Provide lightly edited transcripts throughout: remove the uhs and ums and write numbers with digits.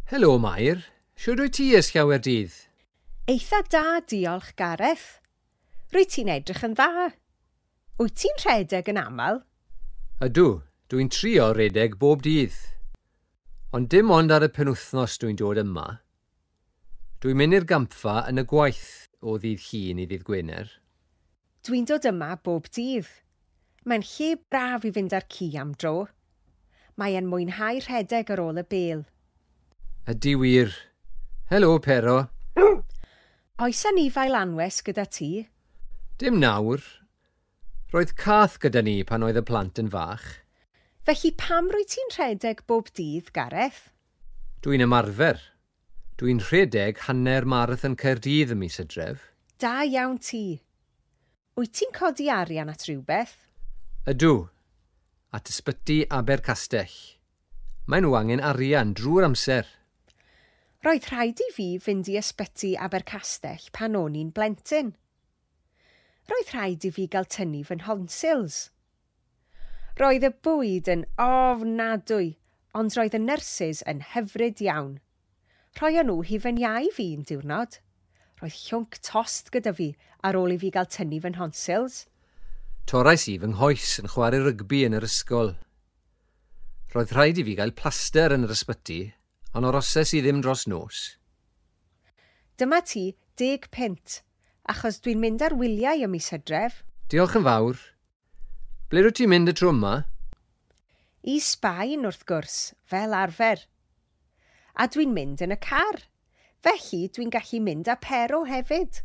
Helo, Mair. Siwr wyt ti ys llawer dydd? Eitha da, diolch, Gareth. Rwyt ti'n edrych yn dda. Wyt ti'n rhedeg yn aml? Ydw, dwi'n trio redeg bob dydd. Ond dim ond ar y penwythnos dwi'n dod yma. Dwi'n mynd i'r gampfa yn y gwaith o ddydd Llun i ddydd Gwener. Dwi'n dod yma bob dydd. Mae'n lle braf i fynd ar ci am dro. Mae e'n mwynhau rhedeg ar ôl y bêl. Ydy wir. Helo, Pero. Oes a ni fael anwes gyda ti? Dim nawr. Roedd cath gyda ni pan oedd y plant yn fach. Felly pam rwyt ti'n rhedeg bob dydd, Gareth? Dwi'n ymarfer. Dwi'n rhedeg hanner marathon Caerdydd ym mis Hydref. Da iawn ti. Wyt ti'n codi arian at rhywbeth? Ydw, at ysbyty Abercastell. Mae nhw angen arian drwy'r amser. Roedd rhaid i fi fynd i ysbyty Abercastell pan o'n i'n blentyn. Roedd rhaid i fi gael tynnu fy nhonsils. Roedd y bwyd yn ofnadwy, ond roedd y nyrsys yn hyfryd iawn. Rhoion nhw hufen iau fi un diwrnod. Roedd llwnc tost gyda fi ar ôl i fi gael tynnu fy nhonsils. Torais i fy nghoes yn chwarae rygbi yn yr ysgol. Roedd rhaid i fi gael plaster yn yr ysbyty, ond oroses i ddim dros nos. Dyma ti 10 punt, achos dwi'n mynd ar wyliau ym mis Hydref. Diolch yn fawr. Ble rwyt ti'n mynd y tro yma? I Sbaen wrth gwrs, fel arfer. A dwi'n mynd yn y car. Felly dwi'n gallu mynd â Pero hefyd.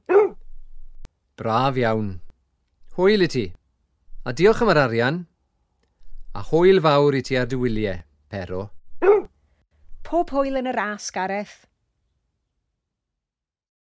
Braf iawn. Hwyl i ti. A diolch am yr arian. A hwyl fawr i ti ar dy wyliau, Pero. Pob hwyl yn y ras, Gareth.